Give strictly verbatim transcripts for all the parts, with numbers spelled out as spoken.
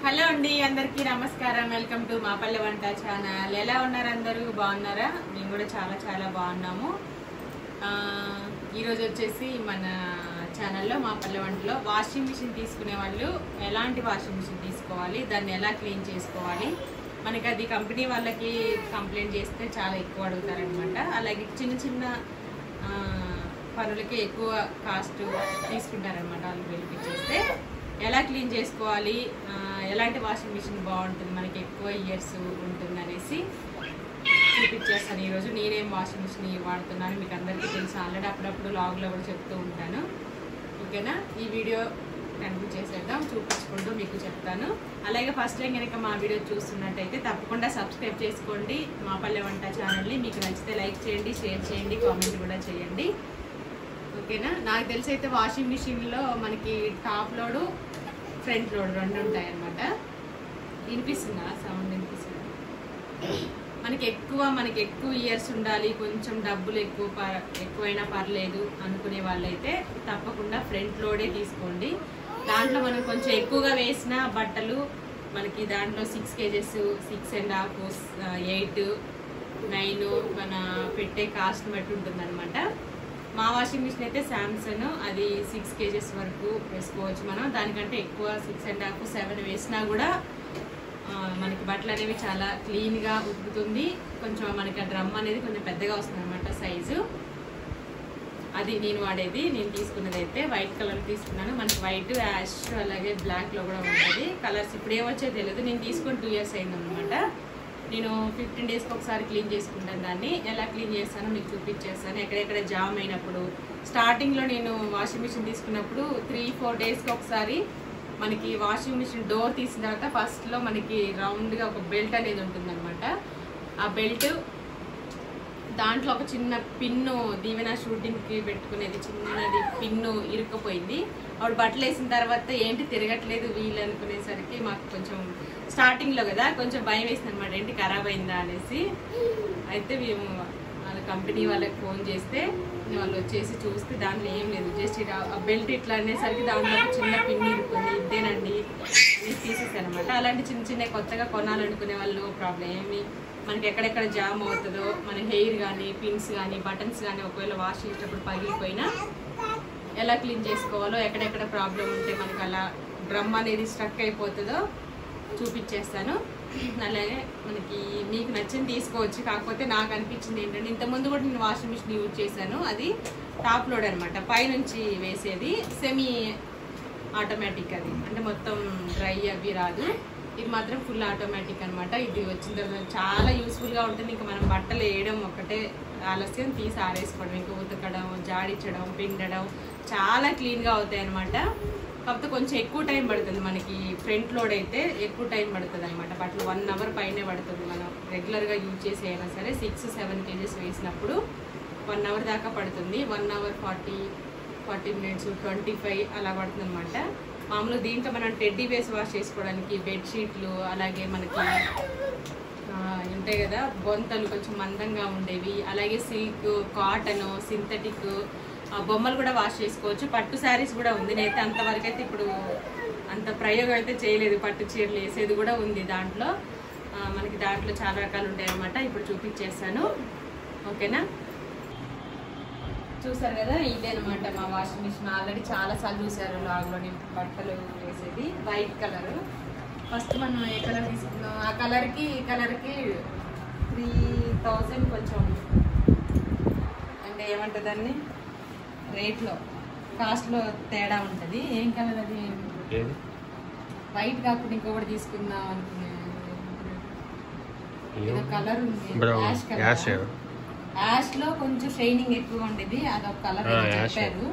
Hello అండి, అందరికీ నమస్కారం. వెల్కమ్ టు మా పల్లె వంట ఛానల్. ఎలా ఉన్నారు అందరూ? బాగున్నారా? మేము కూడా చాలా చాలా బాగున్నాము. ఈరోజు వచ్చేసి మన ఛానల్లో మా పల్లె వంటలో వాషింగ్ మిషన్ తీసుకునే వాళ్ళు ఎలాంటి వాషింగ్ మిషన్ తీసుకోవాలి, దాన్ని ఎలా క్లీన్ చేసుకోవాలి, మనకి అది కంపెనీ వాళ్ళకి కంప్లైంట్ చేస్తే చాలా ఎక్కువ అడుగుతారనమాట. అలాగే చిన్న చిన్న పనులకి ఎక్కువ కాస్ట్ తీసుకుంటారనమాట. వాళ్ళు పిలిపించేస్తే ఎలా క్లీన్ చేసుకోవాలి, ఎలాంటి వాషింగ్ మిషన్ బాగుంటుంది, మనకి ఎక్కువ ఇయర్స్ ఉంటుంది అనేసి చూపించేస్తాను ఈరోజు. నేనేం వాషింగ్ మిషన్ వాడుతున్నాను మీకు అందరికీ తెలుసు, ఆల్రెడీ అప్పుడప్పుడు లాగ్లో కూడా చెప్తూ ఉంటాను. ఓకేనా? ఈ వీడియో కంటిన్యూ చేసేద్దాం, చూపించుకుంటూ మీకు చెప్తాను. అలాగే ఫస్ట్ టైం కనుక మా వీడియో చూస్తున్నట్టయితే తప్పకుండా సబ్స్క్రైబ్ చేసుకోండి మా పల్లె వంట ఛానల్ని. మీకు నచ్చితే లైక్ చేయండి, షేర్ చేయండి, కామెంట్ కూడా చేయండి. ఓకేనా? నాకు తెలిసి అయితే వాషింగ్ మిషన్లో మనకి టాప్ లోడు ఫ్రంట్ లోడ్ రెండు ఉంటాయి అన్నమాట. వినిపిస్తుందా? సౌండ్ వినిపిస్తుందా? మనకి ఎక్కువ మనకి ఎక్కువ ఇయర్స్ ఉండాలి, కొంచెం డబ్బులు ఎక్కువ ఎక్కువైనా పర్లేదు అనుకునే వాళ్ళైతే తప్పకుండా ఫ్రంట్ లోడే తీసుకోండి. దాంట్లో మనం కొంచెం ఎక్కువగా వేసిన బట్టలు మనకి దాంట్లో six KGs six and half eight nine మన పెట్టే కాస్ట్ బట్టి ఉంటుంది అనమాట. మా వాషింగ్ మిషన్ అయితే శాంసంగ్, అది సిక్స్ కేజెస్ వరకు వేసుకోవచ్చు మనం. దానికంటే ఎక్కువ సిక్స్ అండ్ హాఫ్ సెవెన్ వేసినా కూడా మనకి బట్టలు అనేవి చాలా క్లీన్గా ఉతుకుతుంది. కొంచెం మనకి ఆ డ్రమ్ అనేది కొంచెం పెద్దగా వస్తుంది అనమాట సైజు. అది నేను వాడేది. నేను తీసుకున్నది అయితే వైట్ కలర్ తీసుకున్నాను. మనకి వైట్, యాష్, అలాగే బ్లాక్లో కూడా ఉంటుంది. కలర్స్ ఇప్పుడు ఏమొచ్చో తెలియదు. నేను తీసుకొని టూ ఇయర్స్ అయిందనమాట. నేను ఫిఫ్టీన్ డేస్కి ఒకసారి క్లీన్ చేసుకుంటాను. దాన్ని ఎలా క్లీన్ చేస్తానో మీకు చూపించేస్తాను. ఎక్కడెక్కడ జామ్ అయినప్పుడు, స్టార్టింగ్లో నేను వాషింగ్ మిషన్ తీసుకున్నప్పుడు త్రీ ఫోర్ డేస్కి ఒకసారి మనకి వాషింగ్ మిషన్ డోర్ తీసిన తర్వాత ఫస్ట్లో మనకి రౌండ్గా ఒక బెల్ట్ అనేది ఉంటుందన్నమాట. ఆ బెల్ట్ దాంట్లో ఒక చిన్న పిన్ను దీవెన షూటింగ్కి పెట్టుకునేది చిన్నది పిన్ను ఇరుక్కుపోయింది. అప్పుడు బట్టలు వేసిన తర్వాత ఏంటి తిరగట్లేదు వీలు అనుకునేసరికి మాకు కొంచెం స్టార్టింగ్లో కదా కొంచెం భయం వేసింది అనమాట, ఏంటి ఖరాబ్ అయిందా అనేసి. అయితే మేము వాళ్ళ కంపెనీ వాళ్ళకి ఫోన్ చేస్తే వాళ్ళు వచ్చేసి చూస్తే దాంట్లో ఏం లేదు, జస్ట్ ఆ బెల్ట్ ఇట్లా అనేసరికి దాంట్లో చిన్న పిన్ ఇరుక్కుంది. ఇదేనండి తీసేసాను అనమాట. అలాంటి చిన్న చిన్న కొత్తగా కొనాలనుకునే వాళ్ళు ప్రాబ్లం ఏమి మనకి ఎక్కడెక్కడ జామ్ అవుతుందో, మన హెయిర్ కానీ పిన్స్ కానీ బటన్స్ కానీ ఒకవేళ వాష్ చేసేటప్పుడు పగిలిపోయినా ఎలా క్లీన్ చేసుకోవాలో, ఎక్కడెక్కడ ప్రాబ్లం ఉంటే మనకి అలా డ్రమ్ అనేది స్ట్రక్ అయిపోతుందో చూపించేస్తాను. అలాగే మనకి మీకు నచ్చింది తీసుకోవచ్చు. కాకపోతే నాకు అనిపించింది ఏంటంటే ఇంతకుముందు కూడా నేను వాషింగ్ మిషన్ యూజ్ చేశాను. అది టాప్ లోడ్ అనమాట, పైనుంచి వేసేది సెమీ ఆటోమేటిక్. అది అంటే మొత్తం డ్రై అవి రాదు. ఇది మాత్రం ఫుల్ ఆటోమేటిక్ అనమాట. ఇది వచ్చిన తర్వాత చాలా యూస్ఫుల్గా ఉంటుంది. ఇంకా మనం బట్టలు వేయడం ఒకటే ఆలస్యం, తీసి ఆరేసుకోవడం, ఇంకా ఉతకడం, జాడించడం, పిండడం చాలా క్లీన్గా అవుతాయి అనమాట. కాకపోతే కొంచెం ఎక్కువ టైం పడుతుంది. మనకి ఫ్రంట్ లోడ్ అయితే ఎక్కువ టైం పడుతుంది అనమాట. బట్టలు వన్ అవర్ పైనే పడుతుంది. మనం రెగ్యులర్గా యూజ్ చేసేనా సరే సిక్స్ సెవెన్ కేజెస్ వేసినప్పుడు వన్ అవర్ దాకా పడుతుంది. One hour forty forty minutes twenty five అలా పడుతుంది అనమాట. మామూలు దీంట్లో మనం టెడ్డీ బేస్ వాష్ చేసుకోవడానికి బెడ్షీట్లు, అలాగే మనకి ఉంటాయి కదా బొంతలు కొంచెం మందంగా ఉండేవి, అలాగే సిల్క్, కాటన్, సింథటిక్ బొమ్మలు కూడా వాష్ చేసుకోవచ్చు. పట్టు శారీస్ కూడా ఉంది. నేనైతే అంతవరకు అయితే ఇప్పుడు అంత ప్రయోగం అయితే చేయలేదు. పట్టు చీరలు వేసేది కూడా ఉంది దాంట్లో. మనకి దాంట్లో చాలా రకాలు ఉంటాయి అన్నమాట. ఇప్పుడు చూపించేస్తాను. ఓకేనా? చూసారు కదా, ఇదే అనమాట మా వాషింగ్ మిషన్. ఆల్రెడీ చాలా సార్లు చూసారు లాగ్లో నేను బట్టలు వేసేది. White colour. ఫస్ట్ మనం ఏ కలర్ తీసుకున్నాం, ఆ కలర్కి ఈ కలర్కి త్రీ థౌజండ్ కొంచెం అంటే ఏమంటుంది దాన్ని రేట్లో కాస్ట్లో తేడా ఉంటుంది. ఏం కలర్ అది? వైట్ కాకుండా ఇంకొకటి తీసుకుందాం అనుకునే కలర్ ఉంది, యాష్ కలర్. యాష్ లో కొంచెం షైనింగ్ ఎక్కువ ఉండేది, అదొక కలర్ చెప్పారు.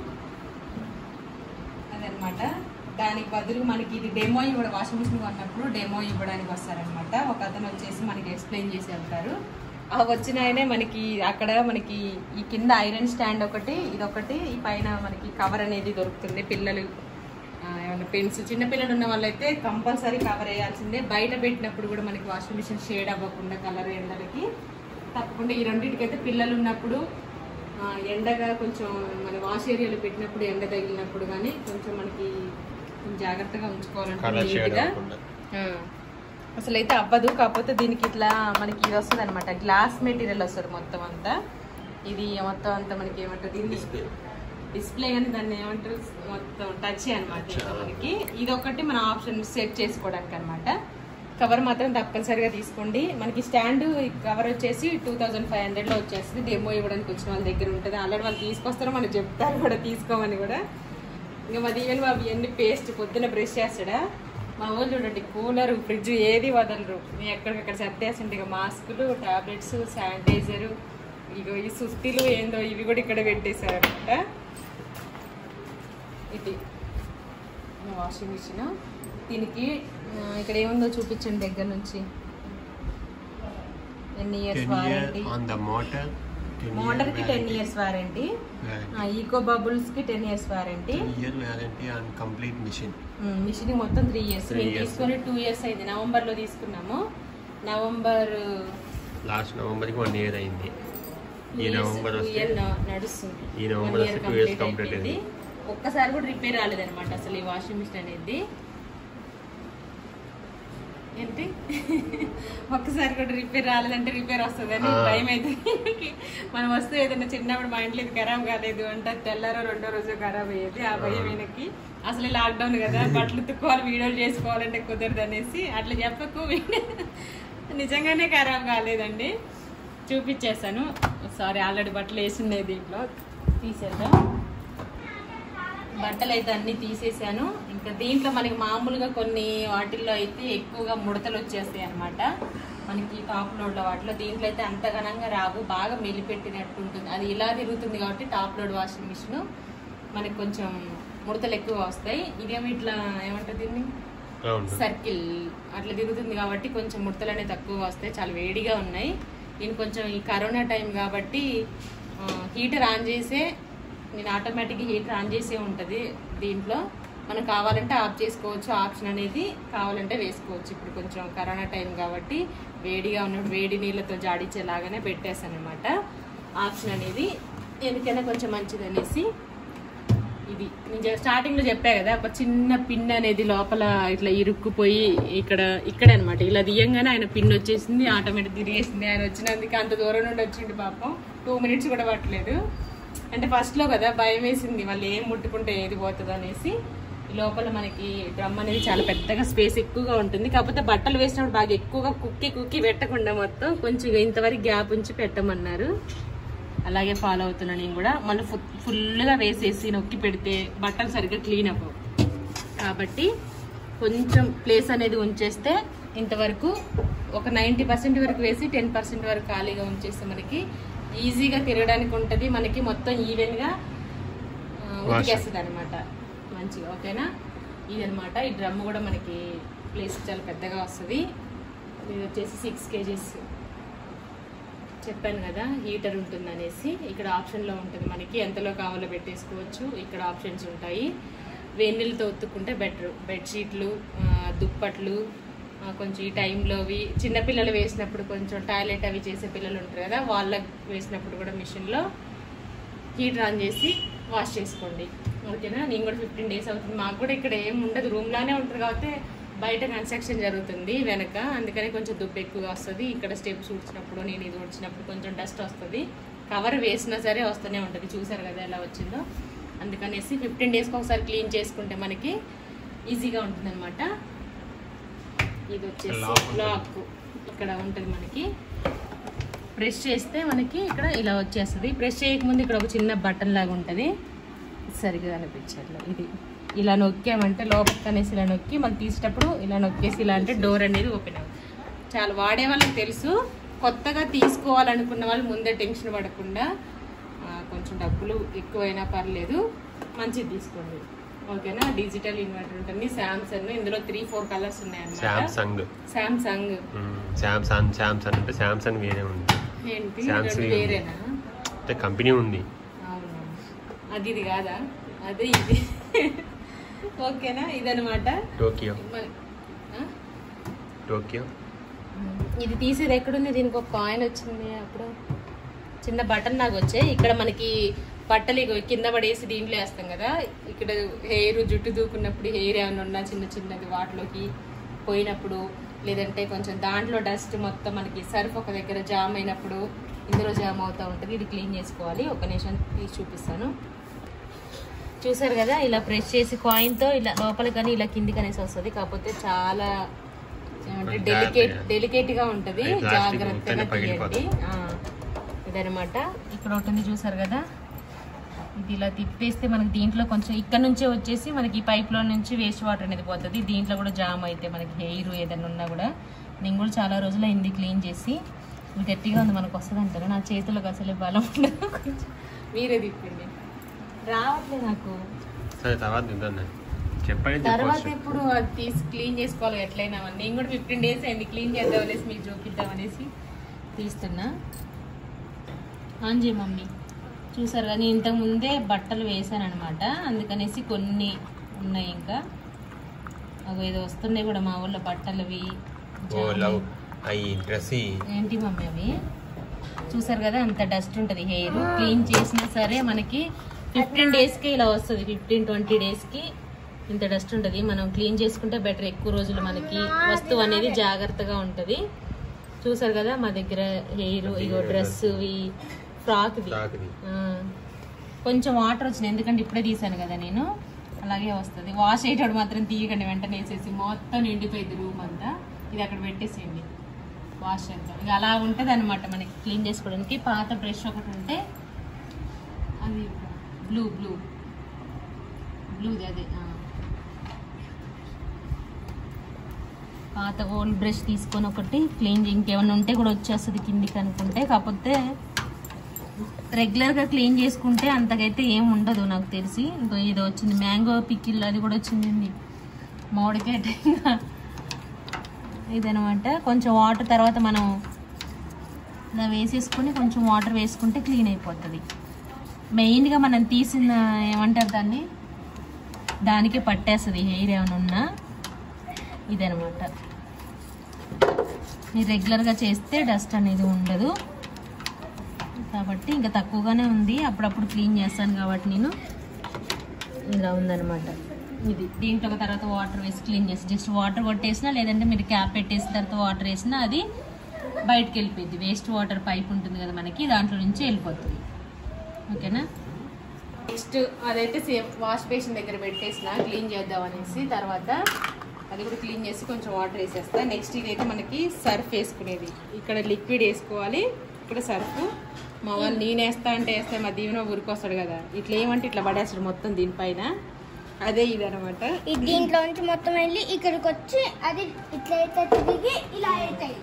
అదనమాట. దానికి బదులు మనకి ఇది డెమో ఇవ్వడం, వాషింగ్ మిషన్ కొన్నప్పుడు డెమో ఇవ్వడానికి వస్తారనమాట. ఒక అతను వచ్చేసి మనకి ఎక్స్ప్లెయిన్ చేసి వెళ్తారు. ఆ వచ్చిన ఆయనే మనకి అక్కడ మనకి ఈ కింద ఐరన్ స్టాండ్ ఒకటి, ఇదొకటి, ఈ పైన మనకి కవర్ అనేది దొరుకుతుంది. పిల్లలు ఏమన్నా పెన్స్ చిన్నపిల్లలు ఉన్న వాళ్ళైతే కంపల్సరీ కవర్ వేయాల్సిందే. బయట పెట్టినప్పుడు కూడా మనకి వాషింగ్ మిషన్ షేడ్ అవ్వకుండా కలర్ ఎండలకి తప్పకుండా ఈ రెండింటికైతే పిల్లలు ఉన్నప్పుడు ఎండగా కొంచెం మన వాష్ ఏరియాలో పెట్టినప్పుడు ఎండ తగిలినప్పుడు కానీ కొంచెం మనకి జాగ్రత్తగా ఉంచుకోవాలంటే అసలు అయితే అవ్వదు. కాకపోతే దీనికి ఇట్లా మనకి ఇది వస్తుంది అనమాట, గ్లాస్ మెటీరియల్ వస్తుంది మొత్తం అంతా. ఇది మొత్తం అంతా మనకి ఏమంటారు దీన్ని డిస్ప్లే కానీ దాన్ని ఏమంటారు మొత్తం టచ్ అనమాట మనకి. ఇది ఒకటి మన ఆప్షన్ సెట్ చేసుకోవడానికి అనమాట. కవర్ మాత్రం తప్పనిసరిగా తీసుకోండి. మనకి స్టాండ్ కవర్ వచ్చేసి టూ థౌజండ్ ఫైవ్ హండ్రెడ్ లో వచ్చేస్తుంది. డెమో ఇవ్వడానికి వచ్చిన వాళ్ళ దగ్గర ఉంటుంది. ఆల్రెడీ వాళ్ళు తీసుకొస్తారో మనకు చెప్తారు కూడా తీసుకోమని కూడా. ఇంకా మా దీవెన్ బాబు ఇవన్నీ పేస్ట్ పొద్దున్న బ్రష్ చేస్తాడా. మా ఊళ్ళు చూడండి కూలర్ ఫ్రిడ్జ్ ఏది వదలరు, ఎక్కడికక్కడ సర్దేస్తుంటే ఇక మాస్కులు, టాబ్లెట్స్, శానిటైజరు, ఇక ఈ సుత్తిలు ఏందో ఇవి కూడా ఇక్కడ పెట్టేశారు అనమాట. ఇది వాషింగ్ మిషన్. దీనికి ఇక్కడ ఏముందో చూపించండి దగ్గర నుంచి. ఎన్ని ఇయర్స్ వారంటీ? మోటార్ కి ten years warranty, eco bubbles కి టెన్ ఇయర్స్ వారంటీ, మిషన్ మొత్తం త్రీ ఇయర్స్. మేము తీసుకొని టూ ఇయర్స్ అయింది. నవంబర్ లో తీసుకున్నాము. నవంబర్ లాస్ట్ నవంబర్ కి వన్ ఇయర్ అయింది. ఈ నవంబర్ నడుస్తుంది. ఈ నవంబర్ కంప్లీట్ అయింది. ఒక్కసారి కూడా రిపేర్ రాలేదనమాట అసలు ఈ వాషింగ్ మిషన్ అనేది. ఏంటి ఒక్కసారి కూడా రిపేర్ రాలేదంటే రిపేర్ వస్తుందని భయం అయితే. మనం వస్తే ఏదైనా చిన్నప్పుడు మా ఇంట్లో ఇది ఖరాబ్ కాలేదు అంటే తెల్లారో రెండో రోజు ఖరాబ్ అయ్యేది. ఆ భయం ఈయనకి. అసలు లాక్డౌన్ కదా, బట్టలు తుక్కోవాలి, వీడియోలు చేసుకోవాలంటే కుదరదు అనేసి అట్లా చెప్పకు. నిజంగానే ఖరాబ్ కాలేదండి, చూపించేస్తాను. సారీ ఆల్రెడీ బట్టలు వేసున్నాయి దీంట్లో, తీసేద్దాం. బట్టలు అయితే అన్ని తీసేసాను. ఇంకా దీంట్లో మనకి మామూలుగా కొన్ని వాటిల్లో అయితే ఎక్కువగా ముడతలు వచ్చేస్తాయి అనమాట. మనకి టాప్ లోడ్ వాటిలో. దీంట్లో అయితే అంత ఘనంగా రావు, బాగా మెలిపెట్టినట్టు ఉంటుంది. అది ఇలా తిరుగుతుంది కాబట్టి టాప్ లోడ్ వాషింగ్ మిషన్ మనకి కొంచెం ముడతలు ఎక్కువ వస్తాయి. ఇదేమో ఇట్లా ఏమంటారు దీన్ని సర్కిల్ అట్లా తిరుగుతుంది కాబట్టి కొంచెం ముడతలు అనేవి తక్కువ వస్తాయి. చాలా వేడిగా ఉన్నాయి. నేను కొంచెం ఈ కరోనా టైం కాబట్టి హీటర్ ఆన్ చేసే నేను ఆటోమేటిక్గా హీటర్ ఆన్ చేసే ఉంటుంది దీంట్లో. మనకు కావాలంటే ఆఫ్ చేసుకోవచ్చు, ఆప్షన్ అనేది కావాలంటే వేసుకోవచ్చు. ఇప్పుడు కొంచెం కరోనా టైం కాబట్టి వేడిగా ఉన్నప్పుడు వేడి నీళ్ళతో జాడించేలాగానే పెట్టేస్తాను అనమాట ఆప్షన్ అనేది. ఎందుకైనా కొంచెం మంచిది అనేసి. ఇది నేను స్టార్టింగ్ లో చెప్పా కదా, ఒక చిన్న పిన్ అనేది లోపల ఇట్లా ఇరుక్కుపోయి ఇక్కడ ఇక్కడ అనమాట. ఇలా తీయంగానే ఆయన పిన్ వచ్చేసింది, ఆటోమేటిక్ తిరిగేసింది. ఆయన వచ్చినందుకు అంత దూరం నుండి వచ్చింది పాపం. టూ మినిట్స్ కూడా పట్టలేదు. అంటే ఫస్ట్ లో కదా భయం వేసింది, వాళ్ళు ఏం ముట్టుకుంటే ఏది పోతుంది అనేసి. లోపల మనకి డ్రమ్ అనేది చాలా పెద్దగా స్పేస్ ఎక్కువగా ఉంటుంది. కాకపోతే బట్టలు వేసినప్పుడు బాగా ఎక్కువగా కుక్కి కుక్కి పెట్టకుండా మొత్తం కొంచెం ఇంతవరకు గ్యాప్ ఉంచి పెట్టమన్నారు. అలాగే ఫాలో అవుతున్నా నేను కూడా. మళ్ళీ ఫుల్గా వేసేసి నొక్కి పెడితే బట్టలు సరిగ్గా క్లీన్ అవ్వవు కాబట్టి కొంచెం ప్లేస్ అనేది ఉంచేస్తే ఇంతవరకు ఒక నైంటీ పర్సెంట్ వరకు వేసి టెన్ పర్సెంట్ వరకు ఖాళీగా ఉంచేస్తే మనకి ఈజీగా తిరగడానికి ఉంటుంది. మనకి మొత్తం ఈవెన్గా ఉతికేస్తుంది అనమాట మంచిగా. ఓకేనా, ఇదనమాట. ఈ డ్రమ్ కూడా మనకి ప్లేస్ చాలా పెద్దగా వస్తుంది. ఇది వచ్చేసి సిక్స్ కేజీస్ చెప్పాను కదా, హీటర్ ఉంటుంది అనేసి. ఇక్కడ ఆప్షన్లో ఉంటుంది మనకి ఎంతలో కావాలో పెట్టేసుకోవచ్చు. ఇక్కడ ఆప్షన్స్ ఉంటాయి. వేన్నీళ్ళతో ఉత్తుకుంటే బెటర్. బెడ్షీట్లు, దుప్పట్లు, కొంచెం ఈ టైంలో అవి చిన్నపిల్లలు వేసినప్పుడు కొంచెం టాయిలెట్ అవి చేసే పిల్లలు ఉంటారు కదా, వాళ్ళకి వేసినప్పుడు కూడా మిషన్లో హీటర్ ఆన్ చేసి వాష్ చేసుకోండి. ఓకేనా. నేను కూడా ఫిఫ్టీన్ డేస్ అవుతుంది. మాకు కూడా ఇక్కడ ఏం ఉండదు, రూమ్లానే ఉంటుంది కాబట్టి బయట కన్స్ట్రక్షన్ జరుగుతుంది వెనక, అందుకని కొంచెం దుబ్బు ఎక్కువగా వస్తుంది. ఇక్కడ స్టెప్స్ ఊడ్చినప్పుడు నేను ఇది ఊడ్చినప్పుడు కొంచెం డస్ట్ వస్తుంది. కవర్ వేసినా సరే వస్తూనే ఉంటుంది. చూసారు కదా ఎలా వచ్చిందో. అందుకనేసి ఫిఫ్టీన్ డేస్కి ఒకసారి క్లీన్ చేసుకుంటే మనకి ఈజీగా ఉంటుంది అనమాట. ఇది వచ్చేసి లాక్ ఇక్కడ ఉంటుంది మనకి. ప్రెస్ చేస్తే మనకి ఇక్కడ ఇలా వచ్చేస్తుంది. ప్రెస్ చేయకముందు ఇక్కడ ఒక చిన్న బటన్ లాగా ఉంటుంది, సరిగ్గా అనిపించట్లే. ఇది ఇలా నొక్కామంటే లోపలికి అనేసి ఇలా నొక్కి మనం తీసేటప్పుడు ఇలా నొక్కేసి ఇలా అంటే డోర్ అనేది ఓపెన్ అవుతుంది. చాలా వాడే వాళ్ళకి తెలుసు. కొత్తగా తీసుకోవాలనుకున్న వాళ్ళు ముందే టెన్షన్ పడకుండా కొంచెం డబ్బులు ఎక్కువైనా పర్లేదు మంచిది తీసుకోండి. ఓకేనా. డిజిటల్ ఇన్వర్టర్ ఉంటుంది. సామ్సంగ్, ఇందులో త్రీ ఫోర్ కలర్స్ ఉన్నాయి అన్నమాట. సామ్సంగ్ సామ్సంగ్ సామ్సంగ్ సామ్సంగ్ అంటే సామ్సంగ్ వేరే ఉంది. ఏంటి వేరేనా? అంటే కంపెనీ ఉంది. అవును, అది ఇది కాదా? అదే ఇది. ఓకేనా. ఇదనమాట టోకియో. టోకియో ఇది తీసేది ఎక్కడుంది? దీనికి ఒక కాయిన్ వచ్చింది అప్పుడు, చిన్న బటన్ నాకు వచ్చాయి. ఇక్కడ మనకి బట్టలు కింద పడేసి దీంట్లో వేస్తాం కదా, ఇక్కడ హెయిర్ జుట్టు దూకున్నప్పుడు హెయిర్ ఏమైనా ఉన్నా చిన్న చిన్నది వాటిలోకి పోయినప్పుడు, లేదంటే కొంచెం దాంట్లో డస్ట్ మొత్తం మనకి సర్ఫ్ ఒక దగ్గర జామ్ అయినప్పుడు ఇందులో జామ్ అవుతూ ఉంటుంది. ఇది క్లీన్ చేసుకోవాలి. ఒక నిమిషం తీసి చూపిస్తాను. చూసారు కదా, ఇలా ప్రెస్ చేసి కాయిన్తో ఇలా లోపలికి కానీ ఇలా కిందికి అనేసి వస్తుంది. కాకపోతే చాలా ఏమంటే డెలికేట్ డెలికేట్గా ఉంటుంది, జాగ్రత్తగా తీయండి. ఇదనమాట. ఇక్కడ ఒకటి ఉంది చూసారు కదా, ఇది ఇలా తిప్పేస్తే మనకి దీంట్లో కొంచెం ఇక్కడ నుంచే వచ్చేసి మనకి ఈ పైప్లో నుంచి వేస్ట్ వాటర్ అనేది పోతుంది. దీంట్లో కూడా జామ్ అయితే మనకి హెయిర్ ఏదైనా ఉన్నా కూడా, నేను కూడా చాలా రోజులు అయింది క్లీన్ చేసి. ఇది గట్టిగా ఉంది, మనకు వస్తుంది అంటారు. నా చేతులకు అసలు బలం ఉండదు. కొంచెం మీరే తిప్పండి, రావట్లేదు నాకు. తర్వాత ఎప్పుడు అది తీసి క్లీన్ చేసుకోవాలి ఎట్లయినా. నేను కూడా ఫిఫ్టీన్ డేస్ అయింది క్లీన్ చేద్దాం అనేసి మీకు చూపిద్దాం అనేసి తీస్తున్నా. ఆంజీ మమ్మీ చూసారు కానీ ఇంతకు ముందే బట్టలు వేసాను అనమాట, అందుకనేసి కొన్ని ఉన్నాయి ఇంకా. అవి ఏదో వస్తున్నాయి కూడా మా ఊళ్ళో బట్టలవి. ఏంటి మమ్మీ అవి? చూసారు కదా, అంత డస్ట్ ఉంటుంది. హెయిర్ క్లీన్ చేసినా సరే మనకి ఫిఫ్టీన్ డేస్కి ఇలా వస్తుంది. ఫిఫ్టీన్ ట్వంటీ డేస్కి ఇంత డస్ట్ ఉంటుంది. మనం క్లీన్ చేసుకుంటే బెటర్. ఎక్కువ రోజులు మనకి వస్తువు అనేది జాగ్రత్తగా ఉంటుంది. చూసారు కదా మా దగ్గర హెయిర్, ఇగో డ్రెస్, ఫ్రాక్ది కొంచెం వాటర్ వచ్చింది, ఎందుకంటే ఇప్పుడే తీసాను కదా నేను. అలాగే వస్తుంది. వాష్ అయ్యేటప్పుడు మాత్రం తీయకండి, వెంటనే వేసేసి మొత్తం నిండిపోయింది రూమ్ అంతా. ఇది అక్కడ పెట్టేసేయండి, వాష్ చేద్దాం. ఇక అలా ఉంటుంది అనమాట మనకి క్లీన్ చేసుకోవడానికి. పాత బ్రష్ ఒకటి ఉంటే అది బ్లూ బ్లూ బ్లూది అదే పాత ఓల్డ్ బ్రష్ తీసుకొని ఒకటి క్లీన్, ఇంకేమైనా ఉంటే కూడా వచ్చేస్తుంది కిందికి అనుకుంటే. కాకపోతే రెగ్యులర్గా క్లీన్ చేసుకుంటే అంతకైతే ఏం ఉండదు నాకు తెలిసి. ఇంకో ఇది వచ్చింది మ్యాంగో పికిల్, అది కూడా వచ్చింది. మామిడికాయ ఇదనమాట. కొంచెం వాటర్ తర్వాత మనం ఇలా వేసేసుకొని కొంచెం వాటర్ వేసుకుంటే క్లీన్ అయిపోతుంది. మెయిన్గా మనం తీసిన ఏమంటారు దాన్ని, దానికే పట్టేస్తుంది హెయిర్ ఏమైనా ఉన్నా. ఇదనమాట. మీరు రెగ్యులర్గా చేస్తే డస్ట్ అనేది ఉండదు కాబట్టి ఇంకా తక్కువగానే ఉంది. అప్పుడప్పుడు క్లీన్ చేస్తాను కాబట్టి నేను. ఇలా ఉందనమాట ఇది. దీంట్లో ఒక తర్వాత వాటర్ వేసి క్లీన్ చేసి జస్ట్ వాటర్ కొట్టేసినా, లేదంటే మీరు క్యాప్ పెట్టేసిన తర్వాత వాటర్ వేసినా అది బయటకు వెళ్ళిపోయింది. వేస్ట్ వాటర్ పైప్ ఉంటుంది కదా మనకి, దాంట్లో నుంచి వెళ్ళిపోతుంది. ఓకేనా. నెక్స్ట్ అదైతే సేమ్ వాష్ బేసిన్ దగ్గర పెట్టేసిన క్లీన్ చేద్దాం అనేసి. తర్వాత అది కూడా క్లీన్ చేసి కొంచెం వాటర్ వేసేస్తా. నెక్స్ట్ ఇదైతే మనకి సర్ఫ్ వేసుకునేది. ఇక్కడ లిక్విడ్ వేసుకోవాలి, ఇక్కడ సర్ఫ్. మా వాళ్ళు నేను వేస్తా అంటే వేస్తే మా దీవెన ఊరికొస్తాడు కదా, ఇట్లా ఏమంటే ఇట్లా పడేస్తాడు మొత్తం దీనిపైన. అదే ఇది అనమాట. దీంట్లో నుంచి మొత్తం వెళ్ళి ఇక్కడికి వచ్చి అది ఇట్లా అయితే తిరిగి ఇలా అవుతాయి.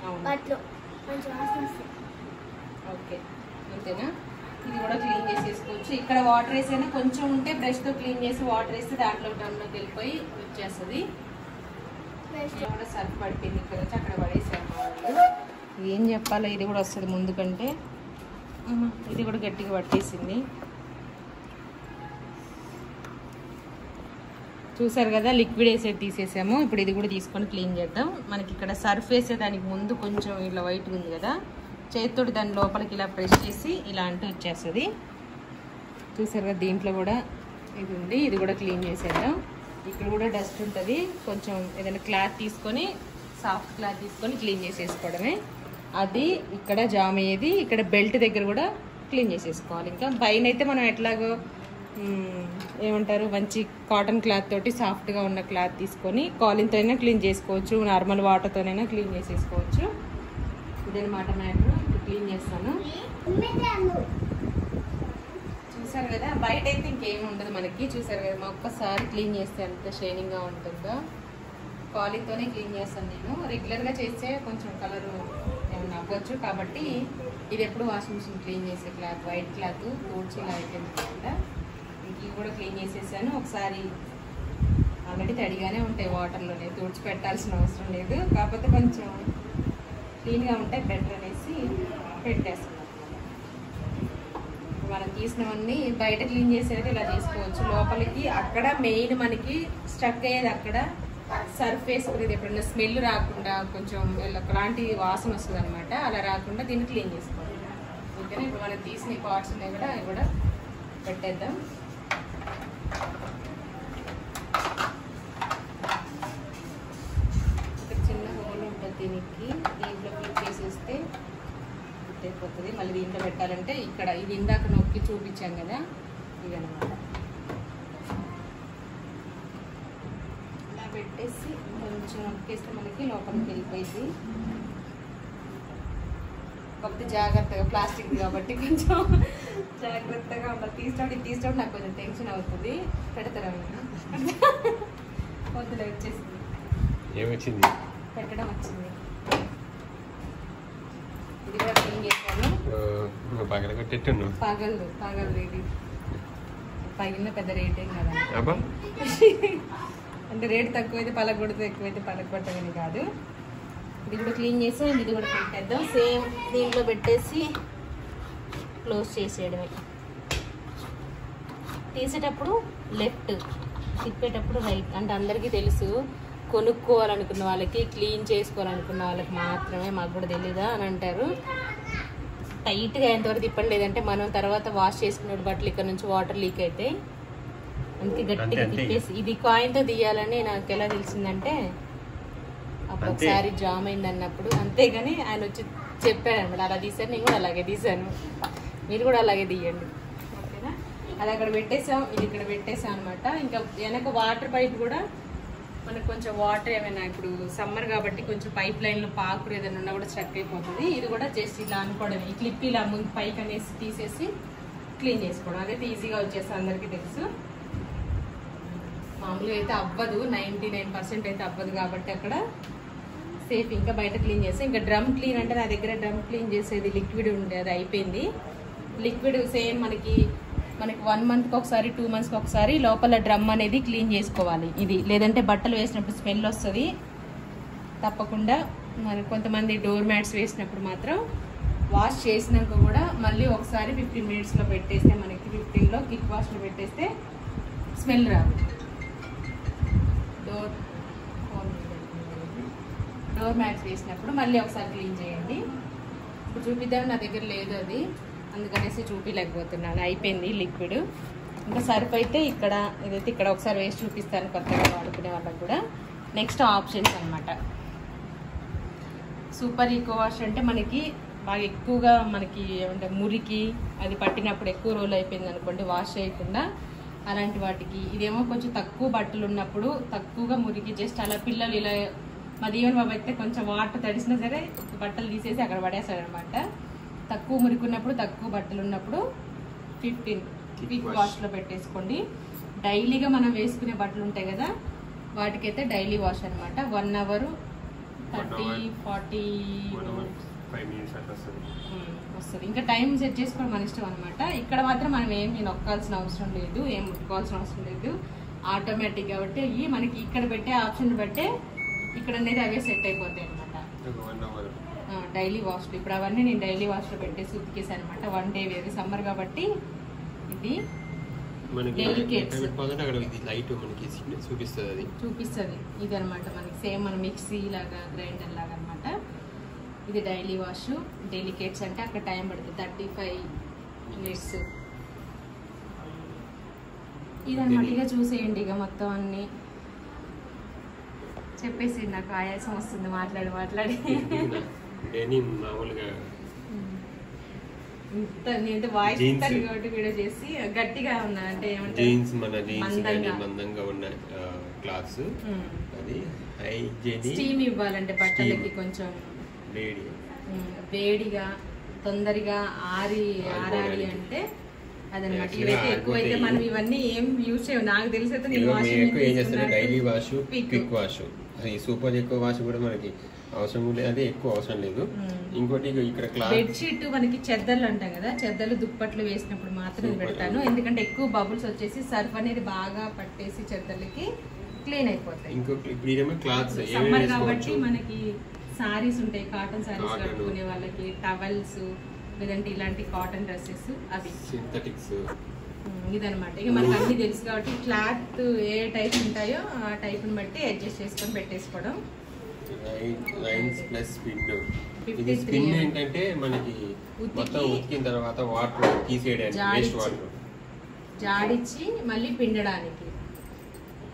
ఓకే, అంతేనా. ఇది కూడా క్లీన్ చేసేసుకోవచ్చు. ఇక్కడ వాటర్ వేసైనా కొంచెం ఉంటే బ్రష్తో క్లీన్ చేసి వాటర్ వేస్తే దాంట్లో టన్లోకి వెళ్ళిపోయి వచ్చేస్తుంది. కూడా సర్ఫ్ పడిపోయింది, ఇక్కడ వచ్చి అక్కడ పడేసారు. ఏం చెప్పాలో, ఇది కూడా వస్తుంది ముందు కంటే. ఇది కూడా గట్టిగా పట్టేసింది. చూసారు కదా, లిక్విడ్ వేసేది తీసేసాము. ఇప్పుడు ఇది కూడా తీసుకొని క్లీన్ చేద్దాం. మనకి ఇక్కడ సర్ఫ్ వేసేదానికి ముందు కొంచెం ఇలా వైట్ ఉంది కదా, చేతితోటి దాని లోపలికి ఇలా ప్రెస్ చేసి ఇలా అంటూ వచ్చేస్తుంది. చూసారు కదా, దీంట్లో కూడా ఇది ఉంది. ఇది కూడా క్లీన్ చేసేద్దాం. ఇక్కడ కూడా డస్ట్ ఉంటుంది. కొంచెం ఏదైనా క్లాత్ తీసుకొని, సాఫ్ట్ క్లాత్ తీసుకొని క్లీన్ చేసేసుకోవడమే. అది ఇక్కడ జామ్ అయ్యేది. ఇక్కడ బెల్ట్ దగ్గర కూడా క్లీన్ చేసేసుకోవాలి. ఇంకా పైన అయితే మనం ఎట్లాగో ఏమంటారు, మంచి కాటన్ క్లాత్ తోటి సాఫ్ట్గా ఉన్న క్లాత్ తీసుకొని కాలిన్తో అయినా క్లీన్ చేసుకోవచ్చు, నార్మల్ వాటర్తోనైనా క్లీన్ చేసేసుకోవచ్చు. ఇదనమాట మ్యాటర్. క్లీన్ చేస్తాను. చూసారు కదా, బయట అయితే ఇంకేమి ఉండదు మనకి. చూసారు కదా, ఒక్కసారి క్లీన్ చేస్తే ఎంత షైనింగ్గా ఉంటుందో. కాలిన్తోనే క్లీన్ చేస్తాను నేను. రెగ్యులర్గా చేస్తే కొంచెం కలరు ఏమన్నా అవ్వచ్చు కాబట్టి ఇది ఎప్పుడు వాషింగ్ మిషన్ క్లీన్ చేసే క్లాత్, వైట్ క్లాత్ తోడ్చి ఇలా అయిపోయింది కదా. ఇవి కూడా క్లీన్ చేసేసాను. ఒకసారి ఆల్రెడీ తడిగానే ఉంటాయి వాటర్లోనే, తుడిచి పెట్టాల్సిన అవసరం లేదు. కాకపోతే కొంచెం క్లీన్గా ఉంటే బెటర్ అనేసి పెట్టేస్తున్నాను. మనం తీసినవన్నీ బయట క్లీన్ చేసేది ఇలా చేసుకోవచ్చు. లోపలికి అక్కడ మెయిన్ మనకి స్టక్ అయ్యేది అక్కడ సర్ఫ్ వేసుకునేది. ఎప్పుడైనా స్మెల్ రాకుండా కొంచెం ఒకలాంటి వాసన వస్తుంది అనమాట. అలా రాకుండా దీన్ని క్లీన్ చేసుకోవాలి. ఓకేనా. ఇప్పుడు మనం తీసిన పార్ట్స్ ఉన్నాయి కూడా అవి కూడా పెట్టేద్దాం. అయిపోతుంది. మళ్ళీ దీంట్లో పెట్టాలంటే ఇక్కడ ఇది ఇందాక నొక్కి చూపించాం కదా, ఇది అనమాట. ఇలా పెట్టేసి కొంచెం నొక్కేస్తే మనకి లోపలికి వెళ్ళిపోయింది. కాకపోతే జాగ్రత్తగా, ప్లాస్టిక్ కాబట్టి కొంచెం జాగ్రత్తగా ఉండాలి. తీసుకోండి తీసుకోండి నాకు కొంచెం టెన్షన్ అవుతుంది. పెడతారా వద్దులే, వచ్చేసింది. ఏమొచ్చింది? పెట్టడం వచ్చింది. ఇది కూడా క్లీన్ చేశాను. పగల కొట్టేట్టును. పగలదు పగలదు ఇది పగిలిన పెద్ద రేట్ ఏం కదా. అబ్బా అంటే రేటు తక్కువైతే పలగొడితే, ఎక్కువైతే పలగొట్టమని కాదు. ఇది కూడా క్లీన్ చేసాం. ఇది కూడా పెట్టేద్దాం. సేమ్ దీంట్లో పెట్టేసి క్లోజ్ చేసేయడమే. తీసేటప్పుడు లెఫ్ట్, తిప్పేటప్పుడు రైట్. అంటే అందరికీ తెలుసు, కొనుక్కోవాలనుకున్న వాళ్ళకి, క్లీన్ చేసుకోవాలనుకున్న వాళ్ళకి మాత్రమే. మాకు కూడా తెలీదా అని అంటారు. టైట్గా ఎంతవరకు తిప్పండి, లేదంటే మనం తర్వాత వాష్ చేసుకున్న బట్టలు ఇక్కడ నుంచి వాటర్ లీక్ అవుతాయి. అందుకే గట్టిగా తిప్పేసి. ఇది కాయిన్తో తీయాలని నాకు ఎలా తెలిసిందంటే అప్పుడు ఒకసారి జామ్ అయింది అన్నప్పుడు. అంతేగాని ఆయన వచ్చి చెప్పాడు అనమాట, అలా తీసాను. నేను కూడా అలాగే తీసాను, మీరు కూడా అలాగే తీయండి, ఓకేనా. అది అక్కడ పెట్టేసాం, ఇది ఇక్కడ పెట్టేసాం అనమాట. ఇంకా వెనక వాటర్ పైప్ కూడా మనకు కొంచెం వాటర్ ఏమైనా, ఇప్పుడు సమ్మర్ కాబట్టి కొంచెం పైప్ లైన్లో పాకురు ఏదైనా ఉన్నా కూడా స్ట్రక్ అయిపోతుంది. ఇది కూడా జస్ట్ ఇలా అనుకోవడం, ఈ క్లిప్ ఇలా ముందు పైకి అనేసి తీసేసి క్లీన్ చేసుకోవడం. అదైతే ఈజీగా వచ్చేస్తుంది, అందరికీ తెలుసు. మామూలుగా అయితే అవ్వదు, నైంటీ నైన్ పర్సెంట్ అయితే అవ్వదు కాబట్టి అక్కడ సేఫ్. ఇంకా బయట క్లీన్ చేస్తే, ఇంకా డ్రమ్ క్లీన్ అంటే నా దగ్గర డ్రమ్ క్లీన్ చేసేది లిక్విడ్ ఉండే, అది అయిపోయింది. లిక్విడ్ సేమ్ మనకి మనకి వన్ మంత్కి ఒకసారి, టూ మంత్స్కి ఒకసారి లోపల డ్రమ్ అనేది క్లీన్ చేసుకోవాలి. ఇది లేదంటే బట్టలు వేసినప్పుడు స్మెల్ వస్తుంది తప్పకుండా. మరి కొంతమంది డోర్ మ్యాట్స్ వేసినప్పుడు మాత్రం వాష్ చేసినాక కూడా మళ్ళీ ఒకసారి ఫిఫ్టీన్ మినిట్స్లో పెట్టేస్తే, మనకి ఫిఫ్టీన్లో కిక్ వాష్లో పెట్టేస్తే స్మెల్ రాదు. డోర్ డోర్ మ్యాట్స్ వేసినప్పుడు మళ్ళీ ఒకసారి క్లీన్ చేయండి. ఇప్పుడు చూపిద్దాం, నా దగ్గర లేదు అది, అందుకనేసి చూపించలేకపోతున్నాను. అయిపోయింది లిక్విడ్. ఇంకా సర్ఫ్ అయితే ఇక్కడ, ఇదైతే ఇక్కడ ఒకసారి వేసి చూపిస్తాను కొత్తగా వాడుకునే వాళ్ళకి కూడా. నెక్స్ట్ ఆప్షన్స్ అనమాట. సూపర్ ఈకో వాష్ అంటే మనకి బాగా ఎక్కువగా మనకి ఏమంటే మురికి అది పట్టినప్పుడు ఎక్కువ రోజులు అయిపోయింది అనుకోండి వాష్ చేయకుండా, అలాంటి వాటికి. ఇదేమో కొంచెం తక్కువ బట్టలు ఉన్నప్పుడు తక్కువగా మురికి, జస్ట్ అలా పిల్లలు ఇలా, మా దీవెన బాబు అయితే కొంచెం వాటర్ తడిసినా సరే బట్టలు తీసేసి అక్కడ పడేస్తాడు అనమాట. తక్కువ మురికి ఉన్నప్పుడు, తక్కువ బట్టలు ఉన్నప్పుడు ఫిఫ్టీన్ క్విక్ వాష్లో పెట్టేసుకోండి. డైలీగా మనం వేసుకునే బట్టలు ఉంటాయి కదా, వాటికైతే డైలీ వాష్ అనమాట. వన్ అవర్ థర్టీ ఫార్టీ వస్తుంది. ఇంకా టైం సెట్ చేసుకోవడం మన ఇష్టం అనమాట. ఇక్కడ మాత్రం మనం ఏమి నొక్కాల్సిన అవసరం లేదు, ఏం ముట్టుకోవాల్సిన అవసరం లేదు, ఆటోమేటిక్ కాబట్టి ఇవి మనకి ఇక్కడ పెట్టే ఆప్షన్ బట్టే ఇక్కడ అనేది అవే సెట్ అయిపోతాయి అనమాట. డైలీ వాష్లో ఇప్పుడు అవన్నీ నేను డైలీ వాష్లో పెట్టేసి ఉతికేసాను అనమాట. వన్ డే వేరు, సమ్మర్ కాబట్టి ఇది చూపిస్తుంది. ఇది అనమాట మనకి సేమ్ మన మిక్సీ లాగా, గ్రైండర్ లాగా అనమాట. ఇది డైలీ వాష్. డెలికేట్స్ అంటే అక్కడ టైం పడుతుంది, థర్టీ ఫైవ్ మినిట్స్. ఇదనమాట. ఇక చూసేయండి, ఇక మొత్తం అన్ని చెప్పేసి. నాకు ఆయాసం వస్తుంది మాట్లాడి మాట్లాడి. నేను వాయిస్ కాబట్టి వీడియో చేసి గట్టిగా ఉన్నా అంటే స్టీమ్ ఇవ్వాలంటే బట్టలకి కొంచెం వేడిగా తొందరగా ఆరి ఆరాలి అంటే అదనమాట. ఇవైతే ఎక్కువైతే మనం ఇవన్నీ ఏం యూజ్ చేయం. నాకు తెలిసి అయితే డైలీ వాష్, క్విక్ వాష్. ఈ సూపర్ ఎక్కువ వాష్ కూడా మనకి అవసరం లేదు, అంటే ఎక్కువ అవసరం లేదు. ఇంకోటి ఇక్కడ బెడ్షీట్ మనకి చెద్దర్లు అంటాం కదా, చెద్దర్లు దుప్పట్లు వేసినప్పుడు మాత్రం పెడతాను. ఎందుకంటే ఎక్కువ బబుల్స్ వచ్చేసి సర్ఫ్ అనేది బాగా పట్టేసి చెద్దర్లకి క్లీన్ అయిపోతాయి. సమ్మర్ కాబట్టి మనకి సారీస్ ఉంటాయి, కాటన్ సారీస్ కట్టుకునే వాళ్ళకి, టవల్స్ లేదంటే ఇలాంటి కాటన్ డ్రెస్సెస్ అవి సింథటిక్స్ ఇదనమాట. ఇక మనకు అన్ని తెలుసు కాబట్టి క్లాత్ ఏ టైప్ ఉంటాయో ఆ టైప్ ని బట్టి అడ్జస్ట్ చేసుకొని పెట్టేసుకోవడం. ఇది స్పిన్ ఏంటంటే మనకి మొత్తం ఉతికిన తర్వాత వాటర్ తీసేయడానికి, వేస్ట్ వాటర్ జాడిచ్చి మళ్ళీ పిండడానికి.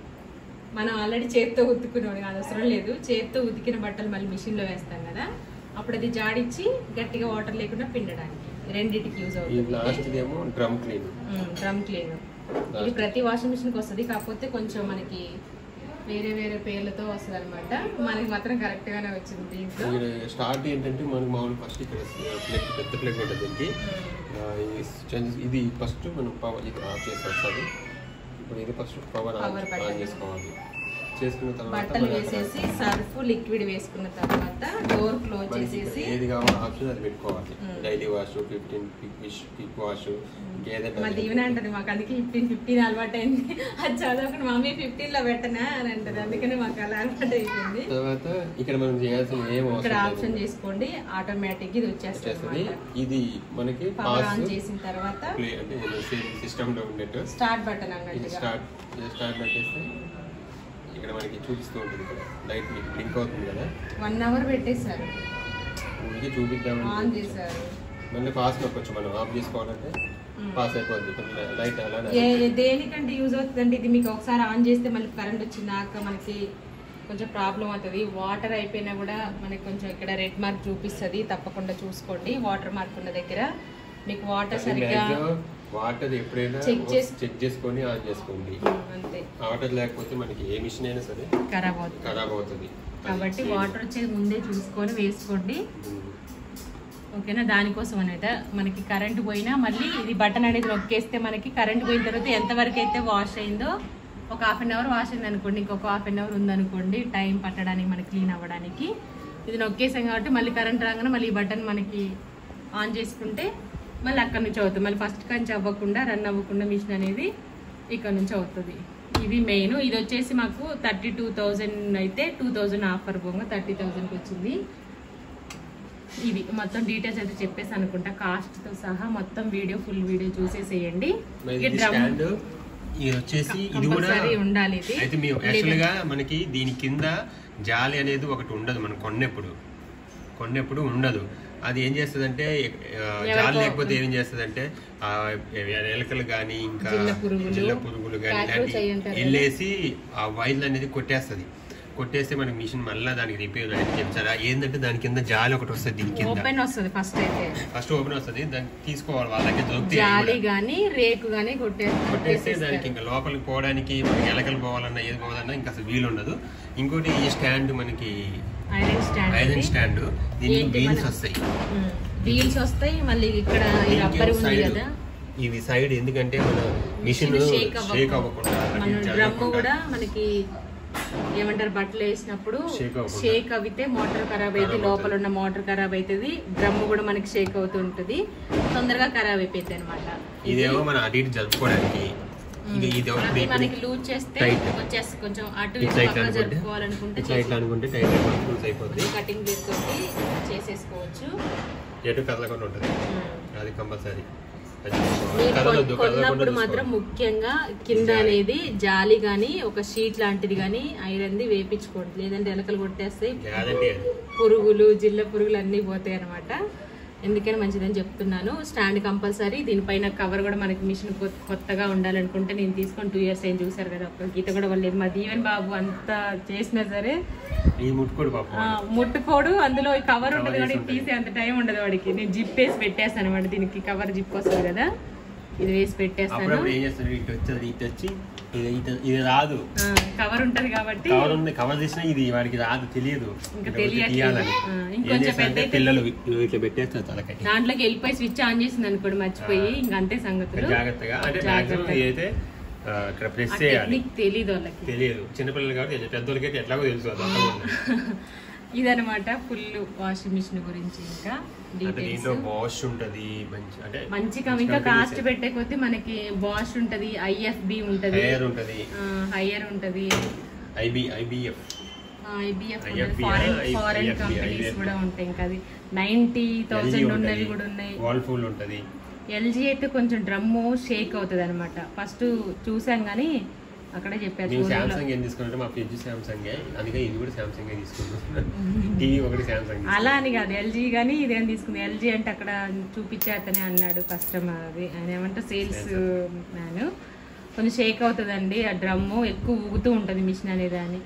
మనం ఆల్రెడీ చేత్తో ఉతుకునే అవసరం లేదు. చేత్తో ఉతికిన బట్టలు మళ్ళీ మిషన్ లో వేస్తాం కదా, అప్పుడు అది జాడిచ్చి గట్టిగా వాటర్ లేకుండా పిండడానికి రెండింటికి యూజ్ అవుతుంది. లాస్ట్ ఏమో డ్రమ్ క్లీన్. డ్రమ్ క్లీన్ ఇది ప్రతి వాషింగ్ మిషన్కి వస్తుంది, కాకపోతే కొంచెం మనకి వేరే వేరే పేర్లతో వస్తుంది అనమాట. మనకి మాత్రం కరెక్ట్ గానే వచ్చింది. దీంట్లో స్టార్ట్ ఏంటంటే మనకి మామూలు ఫస్ట్ ఇక్కడ ప్లగ్ పెద్ద ప్లగ్ ఉంటుంది దీనికి. ఇది ఫస్ట్ మనం పవర్ ఇది ఆఫ్ చేసి వస్తుంది. ఇప్పుడు ఇది ఫస్ట్ పవర్ ఆన్ చేసుకోవాలి. చేసుకున్న తర్వాత బట్టలు వేసేసి సర్ఫ్ లిక్విడ్ వేసుకున్న తర్వాత డోర్ క్లోజ్ చేసేసి ఏది కావాలో ఆప్షన్ అది పెట్టుకోవాలి. Daily wash, fifteen quick quick wash, మా దీవెన అంటది మాకు అందుకే ఫిఫ్టీన్ ఫిఫ్టీన్ అలవాటు అయింది. అది చదవకుండా మమ్మీ ఫిఫ్టీన్ లో పెట్టనా అని అంటది, అందుకనే మాకు అలా అలవాటు అయిపోయింది. తర్వాత ఇక్కడ మనం చేయాల్సిన ఏం ఇక్కడ ఆప్షన్ చేసుకోండి, ఆటోమేటిక్ ఇది వచ్చేస్తుంది. ఇది మనకి పవర్ ఆన్ చేసిన తర్వాత అంటే సిస్టమ్ లో ఉండేట్టు స్టార్ట్ బటన్ అన్నట్టు స్టార్ట్ స్టార్ట్ పెట్టేస్తే ఇక్కడ మనకి చూపిస్తూ ఉంటుంది. ఇక్కడ లైట్ మీకు బ్లింక్ అవుతుంది కదా. వన్ అవర్ పెట్టేశారు, ఊరికి చూపిద్దామని ఆన్ చేశారు. మళ్ళీ పాస్ నొక్కొచ్చు మనం ఆఫ్ చేసుకోవాలంటే పాస్ అయిపోద్ది. లైట్ అలా దేనికంటే యూజ్ అవుతుందంటే ఇది మీకు ఒకసారి ఆన్ చేస్తే మళ్ళీ కరెంట్ వచ్చినాక మనకి కొంచెం ప్రాబ్లం అవుతుంది. వాటర్ అయిపోయినా కూడా మనకి కొంచెం ఇక్కడ రెడ్ మార్క్ చూపిస్తుంది, తప్పకుండా చూసుకోండి. వాటర్ మార్క్ ఉన్న దగ్గర మీకు వాటర్ సరిగ్గా వాటర్ ఎప్పుడైనా చెక్ చేసి చెక్ చేసుకొని ఆన్ చేసుకోండి. అంతే, వాటర్ లేకపోతే మనకి ఏ మిషన్ అయినా సరే ఖరాబ్ అవుతుంది ఖరాబ్ అవుతుంది కాబట్టి వాటర్ వచ్చేది ముందే చూసుకొని వేసుకోండి. ఓకేనా, దానికోసం అనేది మనకి కరెంట్ పోయినా మళ్ళీ ఇది బటన్ అనేది నొక్కేస్తే మనకి కరెంట్ పోయిన తర్వాత ఎంతవరకు అయితే వాష్ అయిందో ఒక హాఫ్ అన్ అవర్ వాష్ అయింది అనుకోండి, ఇంకొక హాఫ్ అన్ అవర్ ఉందనుకోండి టైం పట్టడానికి మనకి క్లీన్ అవ్వడానికి. ఇది నొక్కేసాం కాబట్టి మళ్ళీ కరెంట్ రాగానే మళ్ళీ ఈ బటన్ మనకి ఆన్ చేసుకుంటే మళ్ళీ అక్కడ నుంచి అవుతుంది. మళ్ళీ ఫస్ట్ కంచి అవ్వకుండా రన్ అవ్వకుండా మిషన్ అనేది ఇక్కడ నుంచి అవుతుంది. ఇది మెయిన్. ఇది వచ్చేసి మాకు థర్టీ టూ థౌజండ్ అయితే టూ థౌజండ్ ఆఫర్ పోగా థర్టీ థౌజండ్కి వచ్చింది. ఇది మొత్తం డీటెయిల్స్ అయితే చెప్పేసి అనుకుంటా, కాస్ట్తో సహా మొత్తం వీడియో ఫుల్ వీడియో చూసేసేయండి. ఇది వచ్చేసి ఇది కూడా ఉండాలి. ఇది అయితే మేము యాక్చువల్ గా మనకి దీని కింద జాలి అనేది ఒకటి ఉండదు, మనం కొన్నప్పుడు కొన్నప్పుడు ఉండదు. అది ఏం చేస్తుందంటే జాలి లేకపోతే ఏం చేస్తుందంటే ఎలకలు కానీ ఇంకా జిల్ల పురుగులు కానీ ఇలాంటి వెళ్ళేసి ఆ వైర్లు అనేది కొట్టేస్తుంది. కొట్టేస్తే మనకి మిషన్ మళ్ళీ దానికి రిపేర్ చెప్తారా ఏంటంటే దాని కింద జాలి ఒకటి వస్తుంది, దీని కింద ఓపెన్ వస్తుంది. ఫస్ట్ అయితే ఫస్ట్ ఓపెన్ వస్తుంది, దాన్ని తీసుకోవాలి. వాళ్ళకి దొరికితే జాలి గానీ రేకు గానీ కొట్టేస్తే దానికి ఇంకా లోపలికి పోవడానికి మనకి ఎలకలు పోవాలన్నా ఏది పోవాలన్నా ఇంకా అసలు వీలు ఉండదు. ఇంకోటి ఈ స్టాండ్ మనకి ఐరన్ స్టాండ్ ఐరన్ స్టాండ్ దీనికి వీల్స్ వస్తాయి వీల్స్ వస్తాయి మళ్ళీ ఇక్కడ ఈ రబ్బర్ ఉంది కదా ఇది సైడ్, ఎందుకంటే మన మిషన్ షేక్ అవ్వకుండా. మన డ్రమ్ కూడా మనకి ఏమంటారు బట్టలు వేసినప్పుడు షేక్ అవితే మోటార్ ఖరాబ్ అయితే లోపల ఉన్న మోటార్ ఖరాబ్ అవుతుంది, డ్రమ్ కూడా మనకి షేక్ అవుతుంటది, తొందరగా ఖరాబ్ అయిపోయింది అనమాట. ఇదేమో మన అటు ఇటు జరుపుకోవడానికి మనకి లూజ్ చేస్తే వచ్చేసి కొంచెం అటు ఇటు జరుపుకోవాలనుకుంటే కటింగ్ చేసుకొని చేసేసుకోవచ్చు. ఎటు కదలకుండా ఉంటుంది అది కంపల్సరీ. కొన్నప్పుడు మాత్రం ముఖ్యంగా కింద అనేది జాలి గాని ఒక షీట్ లాంటిది గాని ఐరన్ది వేపించుకోండి, లేదంటే ఎలకలు కొట్టేస్తాయి, పురుగులు జిల్ల పురుగులు అన్ని పోతాయి అనమాట. ఎందుకని మంచిదని చెప్తున్నాను. స్టాండ్ కంపల్సరీ, దీనిపైన కవర్ కూడా మనకి మిషన్ కొత్తగా ఉండాలనుకుంటే నేను తీసుకొని టూ ఇయర్స్ అయిన చూసారు కదా, ఒక్క గీత కూడా వాళ్ళేది. మా దీవెన్ బాబు అంత చేసినా సరే ముట్టుకోడు, అందులో కవర్ ఉంటుంది కాబట్టి తీసే అంత టైం ఉండదు వాడికి. నేను జిప్ వేసి పెట్టేస్తాను అనమాట, దీనికి కవర్ జిప్ వస్తుంది కదా, ఇది వేసి పెట్టేస్తాను. ఇది రాదు, కవర్ ఉంటది కాబట్టి కవర్ ఉంది, కవర్ తీసినా ఇది వాడికి రాదు, తెలియదు. ఇంకా తెలియాలని పిల్లలు ఇట్లా పెట్టేస్తారు తలకాయ, దాంట్లోకి వెళ్ళిపోయి స్విచ్ ఆన్ చేసింది అనుకోండి మర్చిపోయి, ఇంకా అంతే సంగతులు. జాగ్రత్తగా అంటే అయితే ఇక్కడ ప్రెస్ చేయాలి, తెలియదు వాళ్ళకి, తెలియదు. చిన్నపిల్లలు కాబట్టి పెద్దోళ్ళకైతే ఎట్లాగో తెలుసు. ఇదనమాట ఫుల్ వాషింగ్ మిషన్ గురించి. ఇంకా దీంట్లో బాష్ ఉంటది, మంచిగా ఇంకా కాస్ట్ పెట్టే కొద్ది మనకి బాష్ ఉంటది, ఐఎఫ్బి ఉంటది, హైయర్ ఉంటది, హైయర్ ఉంటది, IB IBF IBF foreign foreign companies కూడా ఉంటాయి. ఇంకా అది నైన్టీ థౌసండ్ ఉన్నవి కూడా ఉన్నాయి. వర్ల్పూల్ ఉంటది. ఎల్జీ అయితే కొంచెం డ్రమ్ము షేక్ అవుతుంది అనమాట. ఫస్ట్ చూసాం కానీ అక్కడే చెప్పారు. సామ్సంగ్ ఏం తీసుకున్నట్టు మా ఫ్రిడ్జ్ సామ్సంగ్, అందుకే ఇది కూడా సామ్సంగ్ తీసుకున్నాం. టీవీ ఒకటి సామ్సంగ్ అలా అని కాదు, ఎల్జీ కానీ ఇదేం తీసుకుంది. ఎల్జీ అంటే అక్కడ చూపించే అతనే అన్నాడు కస్టమర్, అది ఆయన ఏమంటే సేల్స్ మ్యాన్. కొంచెం షేక్ అవుతుందండి ఆ డ్రమ్ము, ఎక్కువ ఊగుతూ ఉంటుంది మిషన్ అనేది అని.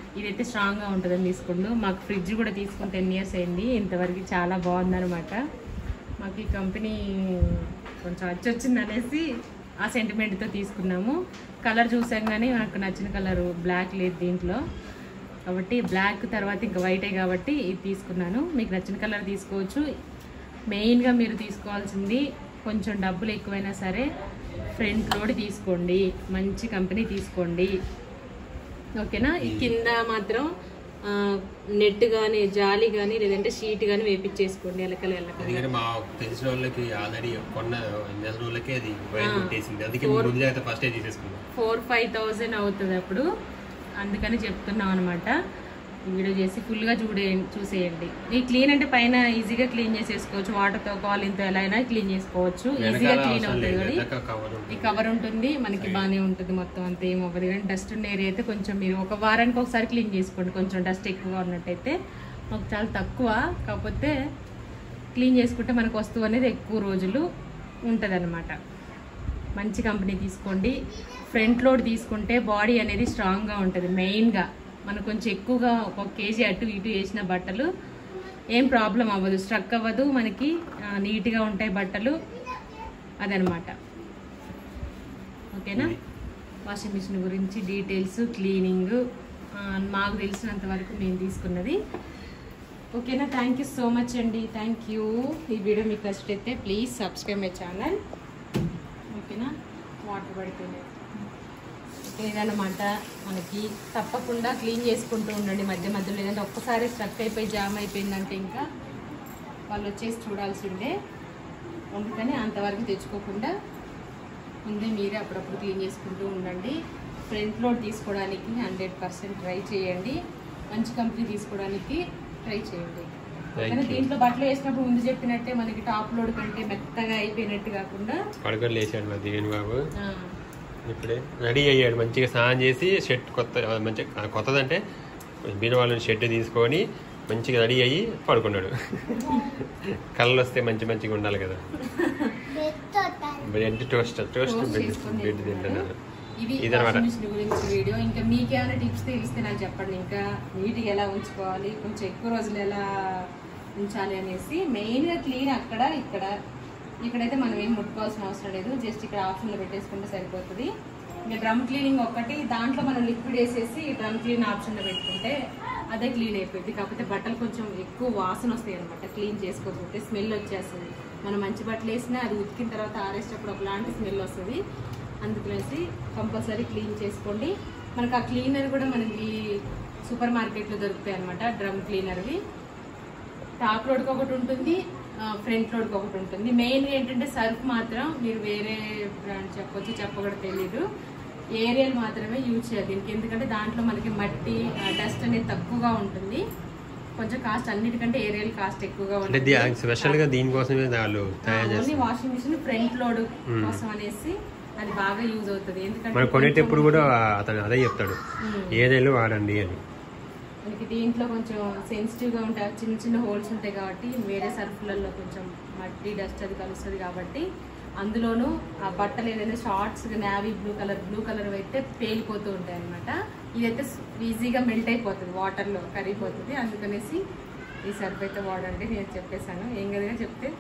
ఇదైతే స్ట్రాంగ్గా ఉంటుందని తీసుకుండు. మాకు ఫ్రిడ్జ్ కూడా తీసుకుని టెన్ ఇయర్స్ అయింది, ఇంతవరకు చాలా బాగుందనమాట. మాకు ఈ కంపెనీ కొంచెం వచ్చి వచ్చింది అనేసి ఆ సెంటిమెంట్తో తీసుకున్నాము. కలర్ చూసాం కానీ నాకు నచ్చిన కలరు బ్లాక్ లేదు దీంట్లో, కాబట్టి బ్లాక్ తర్వాత ఇంకా వైటే కాబట్టి ఇది తీసుకున్నాను. మీకు నచ్చిన కలర్ తీసుకోవచ్చు. మెయిన్గా మీరు తీసుకోవాల్సింది కొంచెం డబ్బులు ఎక్కువైనా సరే ఫ్రంట్ లోడ్ తీసుకోండి, మంచి కంపెనీ తీసుకోండి, ఓకేనా. ఈ కింద మాత్రం నెట్ కానీ జాలి కానీ లేదంటే షీట్ కానీ వేపించేసుకోండి ఎలకలు ఎలకలు. ఎందుకంటే మా తెలిసిన వాళ్ళకి ఆల్రెడీ కొన్న నెల రోజులకే అది వైర్ కొట్టేసింది, అందుకే ముందు జాగ్రత్త ఫస్ట్ తీసేసుకున్నాం. ఫోర్ ఫైవ్ థౌజండ్ అవుతుంది అప్పుడు, అందుకని చెప్తున్నాం అనమాట. వీడియో చేసి ఫుల్గా చూడే చూసేయండి. ఈ క్లీన్ అంటే పైన ఈజీగా క్లీన్ చేసేసుకోవచ్చు, వాటర్తో కాలిన్తో ఎలా అయినా క్లీన్ చేసుకోవచ్చు, ఈజీగా క్లీన్ అవుతుంది. కానీ ఈ కవర్ ఉంటుంది మనకి బాగానే ఉంటుంది, మొత్తం అంత ఏం అవ్వదు. కానీ డస్ట్ ఉన్న ఏరియా అయితే కొంచెం మీరు ఒక వారానికి ఒకసారి క్లీన్ చేసుకోండి. కొంచెం డస్ట్ ఎక్కువగా ఉన్నట్టయితే మాకు చాలా తక్కువ, కాకపోతే క్లీన్ చేసుకుంటే మనకు వస్తువు అనేది ఎక్కువ రోజులు ఉంటుంది అనమాట. మంచి కంపెనీ తీసుకోండి. ఫ్రంట్ లోడ్ తీసుకుంటే బాడీ అనేది స్ట్రాంగ్గా ఉంటుంది. మెయిన్గా మనకు కొంచెం ఎక్కువగా ఒక కేజీ అటు ఇటు వేసిన బట్టలు ఏం ప్రాబ్లం అవ్వదు, స్ట్రక్ అవ్వదు, మనకి నీట్గా ఉంటాయి బట్టలు, అదనమాట. ఓకేనా. వాషింగ్ మిషన్ గురించి డీటెయిల్స్, క్లీనింగ్ మాకు తెలిసినంత వరకు మేము తీసుకున్నది. ఓకేనా. థ్యాంక్ యూ సో మచ్ అండి, థ్యాంక్ యూ. ఈ వీడియో మీకు నచ్చితే ప్లీజ్ సబ్స్క్రైబ్ మై ఛానల్, ఓకేనా. వాటర్ పడిపోయినాయి లేదన్నమాట. మనకి తప్పకుండా క్లీన్ చేసుకుంటూ ఉండండి మధ్య మధ్యలో, లేదంటే ఒక్కసారి స్ట్రక్ అయిపోయి జామ్ అయిపోయిందంటే ఇంకా వాళ్ళు వచ్చేసి చూడాల్సిందే. అందుకని అంతవరకు తెచ్చుకోకుండా ముందే మీరే అప్పుడప్పుడు క్లీన్ చేసుకుంటూ ఉండండి. ఫ్రంట్ లోడ్ తీసుకోవడానికి హండ్రెడ్ పర్సెంట్ ట్రై చేయండి, మంచి కంపెనీ తీసుకోవడానికి ట్రై చేయండి. కానీ దీంట్లో బట్టలు వేసినప్పుడు ముందు చెప్పినట్టే మనకి టాప్ లోడ్ కంటే మెత్తగా అయిపోయినట్టు కాకుండా. పడగలు వేసాడు మా దీవెన్ బాబు, ఇప్పుడే రెడీ అయ్యాడు, మంచిగా స్నానం చేసి షర్ట్ కొత్త మంచిగా కొత్తదంటే బీన వాళ్ళని షర్ట్ తీసుకొని మంచిగా రెడీ అయ్యి పడుకున్నాడు. కళ్ళు వస్తే మంచి మంచిగా ఉండాలి కదా. బ్రెడ్ టోస్ట్ టోస్ట్ బ్రెడ్ తింటున్నారు. ఇదన్నమాట గురించి వీడియో. ఇంకా మీకేమైనా టిప్స్ తెలిస్తే నాకు చెప్పండి, ఇంకా నీట్గా ఎలా ఉంచుకోవాలి, కొంచెం ఎక్కువ రోజులు ఎలా ఉంచాలి అనేసి. మెయిన్గా క్లీన్ అక్కడ ఇక్కడ ఇక్కడైతే మనం ఏం ముట్టుకోవాల్సిన అవసరం లేదు, జస్ట్ ఇక్కడ ఆప్షన్లో పెట్టేసుకుంటే సరిపోతుంది. ఇంకా డ్రమ్ క్లీనింగ్ ఒకటి, దాంట్లో మనం లిక్విడ్ వేసేసి డ్రమ్ క్లీన్ ఆప్షన్లో పెట్టుకుంటే అదే క్లీన్ అయిపోయింది. కాకపోతే బట్టలు కొంచెం ఎక్కువ వాసన వస్తాయి అనమాట, క్లీన్ చేసుకోకపోతే స్మెల్ వచ్చేస్తుంది. మనం మంచి బట్టలు వేసినా అది ఉతికిన తర్వాత ఆరేసేటప్పుడు ఒకలాంటి స్మెల్ వస్తుంది. అందుకనేసి కంపల్సరీ క్లీన్ చేసుకోండి. మనకు ఆ క్లీనర్ కూడా మనకి సూపర్ మార్కెట్లో దొరుకుతాయి అనమాట, డ్రమ్ క్లీనర్వి. టాప్ లోడ్కి ఒకటి ఉంటుంది, ఫ్రంట్ లోడ్కి ఒకటి ఉంటుంది. మెయిన్గా ఏంటంటే సర్ఫ్ మాత్రం మీరు వేరే బ్రాండ్ చెప్పొచ్చు చెప్పకూడదు తెలీదు, ఏరియల్ మాత్రమే యూజ్ చేయాలి దీనికి. ఎందుకంటే దాంట్లో మనకి మట్టి డస్ట్ అనేది తక్కువగా ఉంటుంది, కొంచెం కాస్ట్ అన్నిటికంటే ఏరియల్ కాస్ట్ ఎక్కువగా ఉంటుంది. స్పెషల్గా దీనికోసమే only washing machine front load కోసం అనేసి అది బాగా యూజ్ అవుతుంది. ఎందుకంటే కొనేటప్పుడు కూడా అతను అదే చెప్తాడు, ఏదైనా వాడండి అని. మనకి దీంట్లో కొంచెం సెన్సిటివ్గా ఉంటాయి, చిన్న చిన్న హోల్స్ ఉంటాయి కాబట్టి వేరే సర్ఫ్లలో కొంచెం మట్టి డస్ట్ అది కలుస్తుంది కాబట్టి. అందులోనూ ఆ బట్టలు ఏదైనా shorts navy blue colour blue colour అయితే పేలిపోతూ ఉంటాయి అనమాట. ఇదైతే ఈజీగా మెల్ట్ అయిపోతుంది, వాటర్లో కరిగిపోతుంది. అందుకనేసి ఈ సర్ఫ్ అయితే వాడండి నేను చెప్పేశాను. ఏం కదా చెప్తే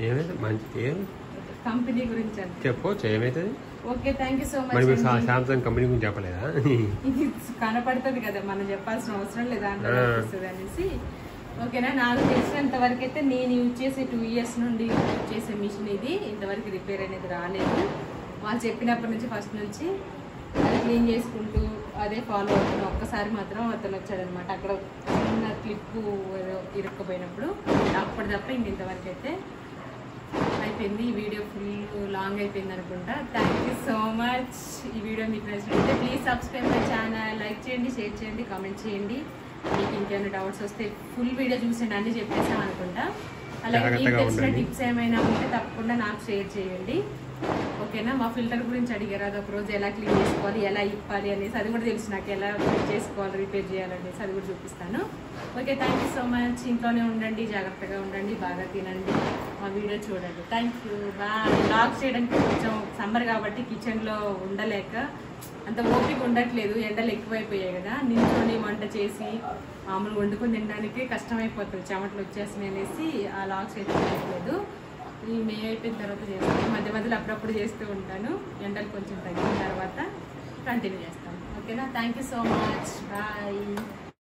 కంపెనీ గురించి అంటే చెప్పవచ్చు ఏమైతుంది. Okay, thank you so much. Samsung company గురించి చెప్పలేదా? ఇది కనపడుతుంది కదా, మనం చెప్పాల్సిన అవసరం లేదా అనిపిస్తుంది అనేసి. ఓకేనా. నాకు తెలిసినంత వరకు అయితే నేను యూజ్ చేసే టూ ఇయర్స్ నుండి యూజ్ చేసే మిషన్ ఇది, ఇంతవరకు రిపేర్ అనేది రాలేదు. వాళ్ళు చెప్పినప్పటి నుంచి ఫస్ట్ నుంచి అది క్లీన్ చేసుకుంటూ అదే ఫాలో అవుతుంది. ఒక్కసారి మాత్రం అతను వచ్చాడనమాట, అక్కడ చిన్న క్లిప్పు ఏదో ఇరుక్కుపోయినప్పుడు, అప్పటి తప్ప ఇంక ఇంతవరకు అయితే అయిపోయింది. ఈ వీడియో ఫుల్ లాంగ్ అయిపోయింది అనుకుంటా. Thank you so much. ఈ వీడియో మీకు నచ్చినట్లయితే please subscribe my channel, like చేయండి, షేర్ చేయండి, కామెంట్ చేయండి. మీకు ఇంకేమైనా డౌట్స్ వస్తే ఫుల్ వీడియో చూసండి, అన్నీ చెప్పేసాం అనుకుంటా. అలాగే మీకు తెలిసిన టిప్స్ ఏమైనా ఉంటే తప్పకుండా నాకు షేర్ చేయండి. ఓకేనా. మా ఫిల్టర్ గురించి అడిగారు, అది ఒక రోజు ఎలా క్లీన్ చేసుకోవాలి, ఎలా ఇప్పాలి అనేసి అది కూడా తెలుసు నాకు, ఎలా చేసుకోవాలి, రిపేర్ చేయాలనేసి అది కూడా చూపిస్తాను. Okay, thank you so much. ఇంట్లోనే ఉండండి, జాగ్రత్తగా ఉండండి, బాగా తినండి, మా వీడియో చూడండి. Thank you. బాయ్. బ్లాగ్స్ చేయడానికి కొంచెం సమ్మర్ కాబట్టి కిచెన్లో ఉండలేక అంత ఓపిక ఉండట్లేదు, ఎండలు ఎక్కువైపోయాయి కదా, నిల్చొని వంట చేసి మామూలు వండుకొని తినడానికి కష్టమైపోతుంది, చెమటలు వచ్చేస్తున్నాయి అనేసి ఆ లాగ్స్ అయితే చేయట్లేదు. ఈ మే అయిపోయిన తర్వాత చేస్తాను, మధ్య మధ్యలో అప్పుడప్పుడు చేస్తూ ఉంటాను. ఎండలు కొంచెం తగ్గిన తర్వాత కంటిన్యూ చేస్తాను. ఓకేనా? Thank you so much, bye.